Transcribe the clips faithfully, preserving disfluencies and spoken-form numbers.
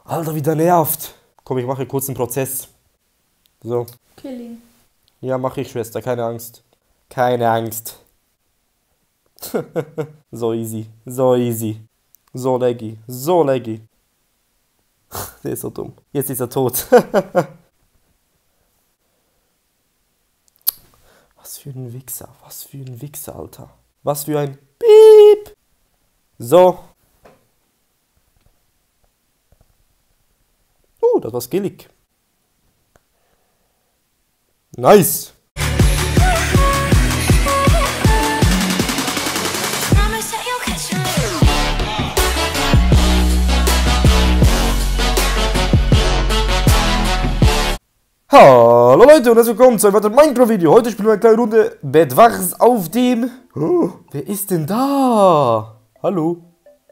Alter, wie der nervt. Komm, ich mache kurz einen Prozess. So. Killing. Ja, mache ich, Schwester, keine Angst. Keine Angst. So easy, so easy. So laggy, so laggy. Der ist so dumm. Jetzt ist er tot. Was für ein Wichser, was für ein Wichser, Alter. Was für ein Piep. So. Oh, das war skillig. Nice. Hallo Leute und herzlich willkommen zu einem weiteren Minecraft-Video. Heute spielen wir eine kleine Runde Bed Wars auf dem... Oh, wer ist denn da? Hallo?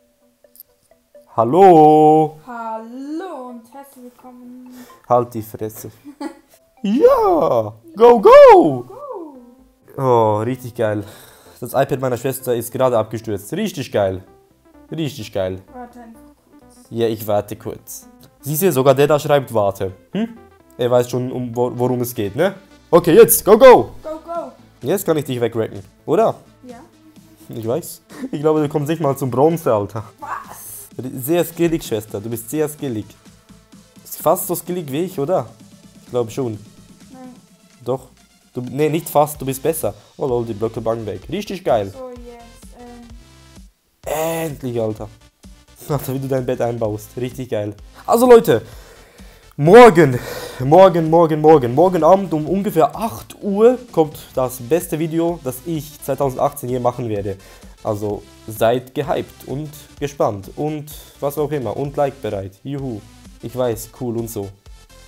Hallo? Hallo und herzlich willkommen. Halt die Fresse. Ja, go, go! Go. Oh, richtig geil. Das iPad meiner Schwester ist gerade abgestürzt. Richtig geil. Richtig geil. Warte einfach kurz. Ja, ich warte kurz. Siehst du, sogar der da schreibt warte. Hm? Er weiß schon, um, worum es geht, ne? Okay, jetzt, go, go! Go, go! Jetzt kann ich dich wegrecken, oder? Ja. Ich weiß. Ich glaube, du kommst nicht mal zum Bronze, Alter. Was? Sehr skillig, Schwester. Du bist sehr skillig. Ist fast so skillig wie ich, oder? Ich glaube schon. Nein. Doch. Du, nee, nicht fast, du bist besser. Oh lol, die Blöcke bangen weg. Richtig geil. So, jetzt, ähm... Endlich, Alter. Alter, wie du dein Bett einbaust. Richtig geil. Also, Leute. Morgen, morgen, morgen, morgen, morgen Abend um ungefähr acht Uhr kommt das beste Video, das ich zweitausendachtzehn hier machen werde. Also seid gehypt und gespannt und was auch immer und like bereit. Juhu. Ich weiß, cool und so.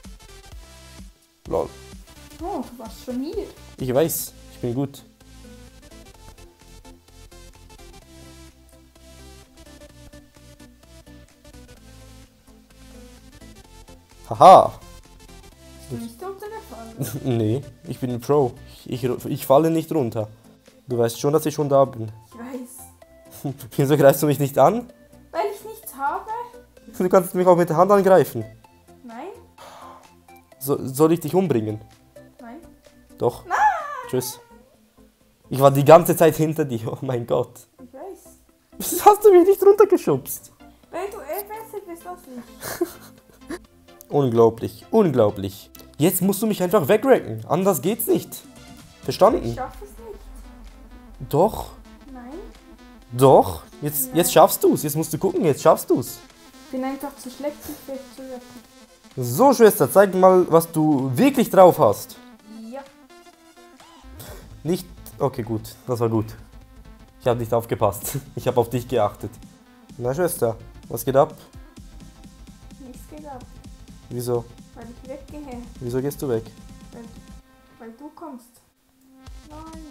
Lol. Oh, du warst schon hier. Ich weiß, ich bin gut. Haha. Bist du nicht runtergefallen? Nee, ich bin ein Pro. Ich, ich, ich falle nicht runter. Du weißt schon, dass ich schon da bin. Ich weiß. Wieso greifst du mich nicht an? Weil ich nichts habe? Du kannst mich auch mit der Hand angreifen. Nein. So, soll ich dich umbringen? Nein. Doch. Nein. Tschüss. Ich war die ganze Zeit hinter dir. Oh mein Gott. Ich weiß. Wieso hast du mich nicht runtergeschubst? Weil du eh besser bist als ich. Unglaublich. Unglaublich. Jetzt musst du mich einfach wegrecken. Anders geht's nicht. Verstanden? Ich schaff es nicht. Doch. Nein. Doch. Jetzt, Nein. jetzt schaffst du's. Jetzt musst du gucken. Jetzt schaffst du's. Ich bin einfach zu schlecht, dich wegzuretten. So, Schwester, zeig mal, was du wirklich drauf hast. Ja. Nicht... Okay, gut. Das war gut. Ich habe nicht aufgepasst. Ich habe auf dich geachtet. Na, Schwester, was geht ab? Nichts geht ab. Wieso? Weil ich weggehe. Wieso gehst du weg? Weil, weil du kommst. Nein.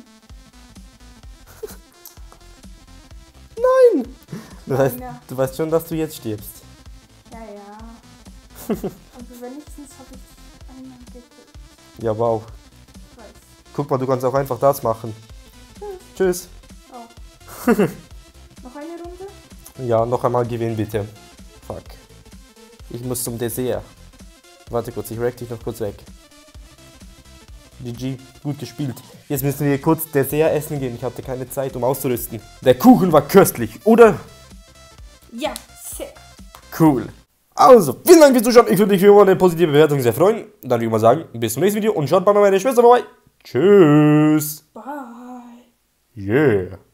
Nein! Du Nein, weißt, ja. du weißt schon, dass du jetzt stirbst. Ja, ja. Also wenigstens habe ich einmal getötet. Ja, wow. Ich weiß. Guck mal, du kannst auch einfach das machen. Tschüss. Tschüss. Oh. Noch eine Runde? Ja, noch einmal gewinnen, bitte. Fuck. Ich muss zum Dessert. Warte kurz, ich rack dich noch kurz weg. G G, gut gespielt. Jetzt müssen wir kurz Dessert essen gehen. Ich hatte keine Zeit, um auszurüsten. Der Kuchen war köstlich, oder? Ja, sehr. Cool. Also, vielen Dank fürs Zuschauen. Ich würde mich über eine positive Bewertung sehr freuen. Dann würde ich mal sagen, bis zum nächsten Video und schaut bei meiner Schwester vorbei. Tschüss. Bye. Yeah.